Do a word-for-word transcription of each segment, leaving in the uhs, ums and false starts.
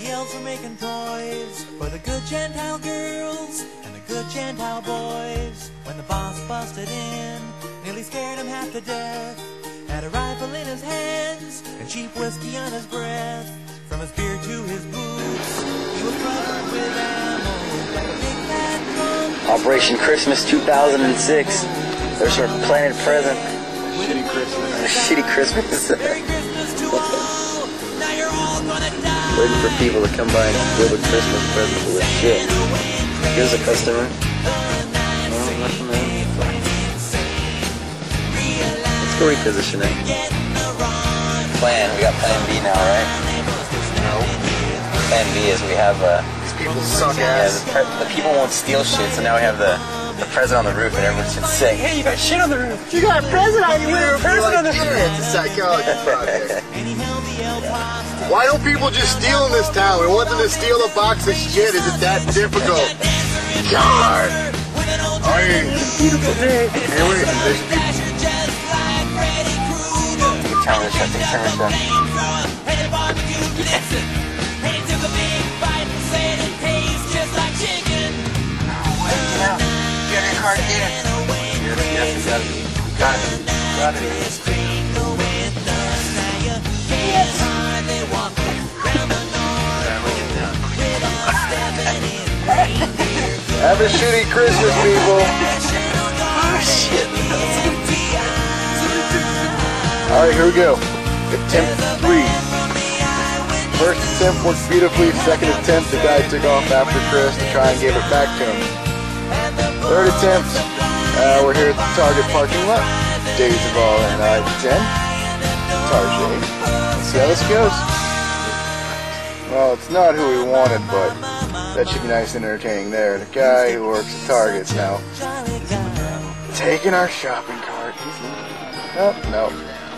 the elves were making toys for the good Gentile girls and the good Gentile boys. When the boss busted in, nearly scared him half to death. Had a rifle in his hands and cheap whiskey on his breath. From his beard to his boots, he was covered with ammo like a big fat drum. Operation Christmas two thousand six. There's our planted present. Shitty Christmas. Shitty Christmas. Merry Christmas to all. Now you're all gonna die. Waiting for people to come by and build a Christmas present for this shit. Here's a customer. Oh, nothing there. Let's go reposition it. Plan. We got plan B now, right? No. Plan B is we have uh, These people suck yeah, ass. the, the people won't steal shit, so now we have the the present on the roof, and everyone's just saying, "Hey, you got shit on the roof! You got a present on your roof! Present on the roof!" Yeah, it's a psychology project. Why don't people just steal in this town? We want them to steal a box of shit. Is it that difficult? God! I mean, it's a beautiful day. Hey, wait, there's people. Turn this up, turn this up. Get your card in. Yes, yes, you got it. Got it. Got it. Have a shitty Christmas, people. Oh, shit. Alright, here we go. Attempt three. First attempt worked beautifully. Second attempt, the guy took off after Chris to try and give it back to him. Third attempt, uh, we're here at the Target parking lot. Days of all in nine ten. Target. Let's see how this goes. Well, it's not who we wanted, but that should be nice and entertaining there. The guy who works at Target's now taking our shopping cart. Nope, nope.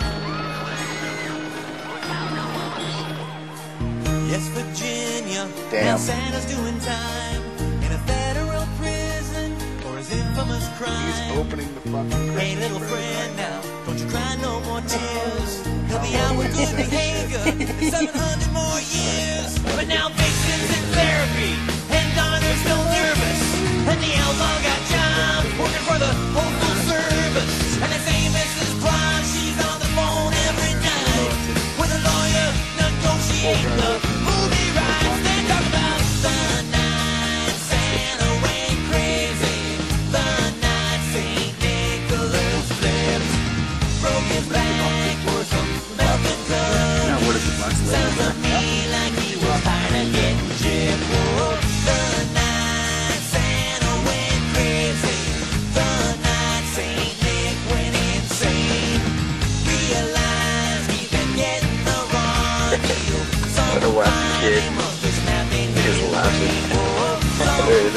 Yes, Virginia. Damn. Santa's doing time in a federal prison for his infamous crime. He's opening the fucking Hey, little friend, now don't you cry no more tears. He'll be out with good behavior in seven hundred more years. But now Vixen's in therapy and Donner's still nervous, and the elves all got jobs working for the postal service. And they say Missus Claus, she's on the phone every night with a lawyer negotiating the movie rights. They talk about the night Santa went crazy, the night Saint Nicholas flipped, broke his back for some milk and cookies. Now what is the box Sounds to me like he was tired of getting gypped. Oh, the night Santa went crazy, the night Saint Nick went insane. Realized he's been getting the wrong deal. What a whack kid. He just laughing. There it is.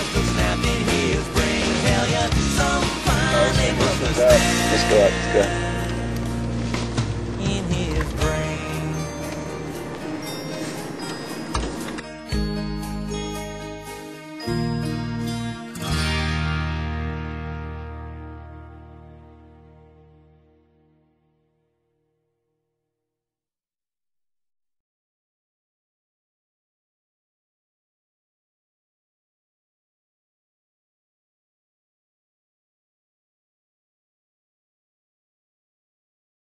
Let's go up, let's go.